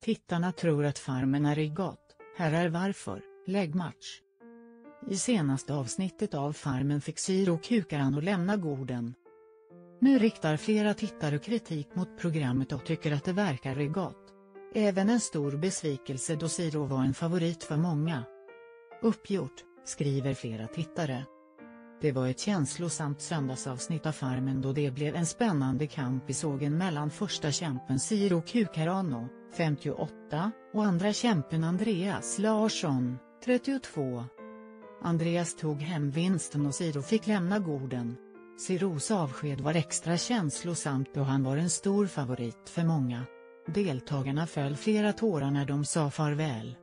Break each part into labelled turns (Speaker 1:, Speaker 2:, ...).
Speaker 1: Tittarna tror att Farmen är regat, här är varför, läggmatch. I senaste avsnittet av Farmen fick Siro Kukaran att lämna gården. Nu riktar flera tittare kritik mot programmet och tycker att det verkar regat. Även en stor besvikelse då Siro var en favorit för många. Uppgjort, skriver flera tittare. Det var ett känslosamt söndagsavsnitt av Farmen då det blev en spännande kamp i sågen mellan första kämpen Siro Kukaran, 58, och andra kämpen Andreas Larsson, 32. Andreas tog hem vinsten och Siro fick lämna gården. Siros avsked var extra känslosamt då han var en stor favorit för många. Deltagarna föll flera tårar när de sa farväl.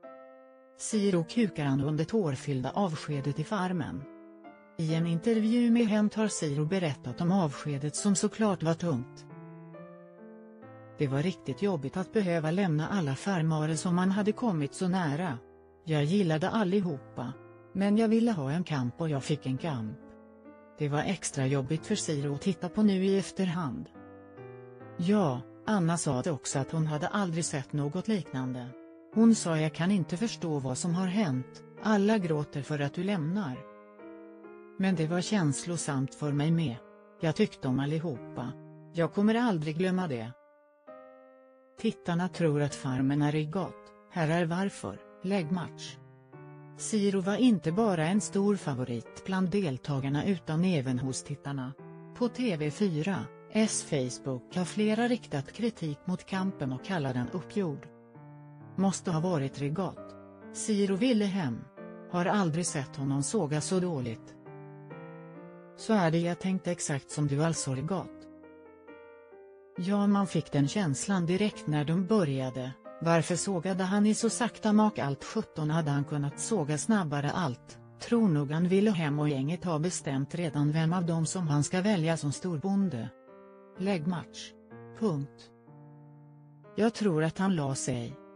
Speaker 1: Siro Kukaran under tårfyllda avskedet i Farmen. I en intervju med Hänt har Siro berättat om avskedet som såklart var tungt. Det var riktigt jobbigt att behöva lämna alla farmare som man hade kommit så nära. Jag gillade allihopa. Men jag ville ha en kamp och jag fick en kamp. Det var extra jobbigt för Siro att titta på nu i efterhand. Ja, Anna sa det också att hon hade aldrig sett något liknande. Hon sa jag kan inte förstå vad som har hänt, alla gråter för att du lämnar. Men det var känslosamt för mig med. Jag tyckte om allihopa. Jag kommer aldrig glömma det. Tittarna tror att Farmen är regat, här är varför, läggmatch. Siro var inte bara en stor favorit bland deltagarna utan även hos tittarna. På TV4s Facebook har flera riktat kritik mot kampen och kallar den uppgjord. Måste ha varit regat. Siro ville hem. Har aldrig sett honom såga så dåligt. Så är det, jag tänkte exakt som du, alltså regat. Ja, man fick den känslan direkt när de började. Varför sågade han i så sakta mak? Allt 17 hade han kunnat såga snabbare. Allt, tror nog han ville hem och gänget har bestämt redan vem av dem som han ska välja som storbonde. Läggmatch. Punkt. Jag tror att han la sig.